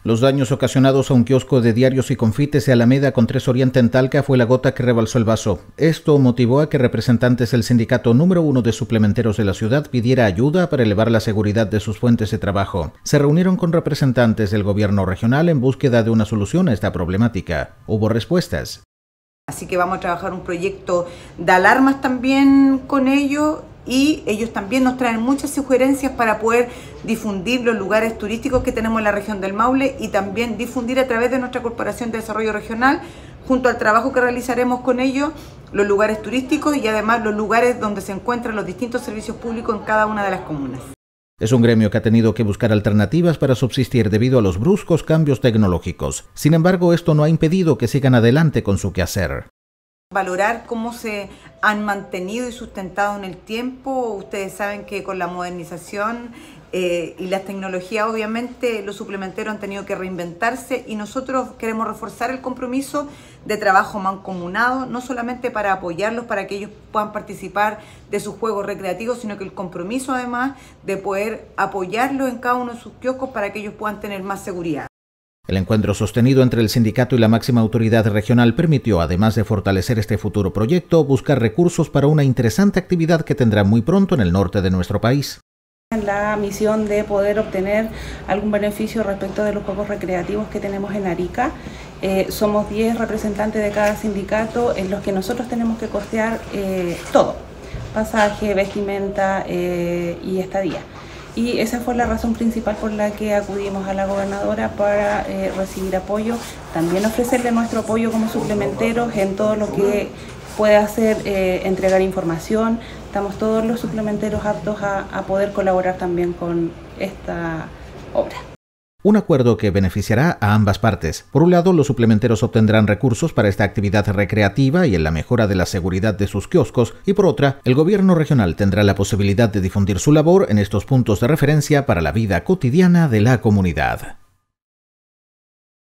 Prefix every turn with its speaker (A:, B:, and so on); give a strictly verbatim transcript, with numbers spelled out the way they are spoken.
A: Los daños ocasionados a un kiosco de diarios y confites de Alameda con Tres Oriente en Talca fue la gota que rebalsó el vaso. Esto motivó a que representantes del sindicato número uno de suplementeros de la ciudad pidiera ayuda para elevar la seguridad de sus fuentes de trabajo. Se reunieron con representantes del gobierno regional en búsqueda de una solución a esta problemática. Hubo respuestas.
B: Así que vamos a trabajar un proyecto de alarmas también con ellos. Y ellos también nos traen muchas sugerencias para poder difundir los lugares turísticos que tenemos en la región del Maule y también difundir a través de nuestra Corporación de Desarrollo Regional, junto al trabajo que realizaremos con ellos, los lugares turísticos y además los lugares donde se encuentran los distintos servicios públicos en cada una de las comunas.
A: Es un gremio que ha tenido que buscar alternativas para subsistir debido a los bruscos cambios tecnológicos. Sin embargo, esto no ha impedido que sigan adelante con su quehacer.
B: Valorar cómo se han mantenido y sustentado en el tiempo. Ustedes saben que con la modernización eh, y las tecnologías, obviamente, los suplementeros han tenido que reinventarse y nosotros queremos reforzar el compromiso de trabajo mancomunado, no solamente para apoyarlos, para que ellos puedan participar de sus juegos recreativos, sino que el compromiso, además, de poder apoyarlos en cada uno de sus kioscos para que ellos puedan tener más seguridad.
A: El encuentro sostenido entre el sindicato y la máxima autoridad regional permitió, además de fortalecer este futuro proyecto, buscar recursos para una interesante actividad que tendrá muy pronto en el norte de nuestro país.
C: La misión de poder obtener algún beneficio respecto de los juegos recreativos que tenemos en Arica. Eh, somos diez representantes de cada sindicato en los que nosotros tenemos que costear eh, todo, pasaje, vestimenta eh, y estadía. Y esa fue la razón principal por la que acudimos a la gobernadora para eh, recibir apoyo, también ofrecerle nuestro apoyo como suplementeros en todo lo que pueda hacer, eh, entregar información. Estamos todos los suplementeros aptos a, a poder colaborar también con esta obra.
A: Un acuerdo que beneficiará a ambas partes. Por un lado, los suplementeros obtendrán recursos para esta actividad recreativa y en la mejora de la seguridad de sus kioscos, y por otra, el gobierno regional tendrá la posibilidad de difundir su labor en estos puntos de referencia para la vida cotidiana de la comunidad.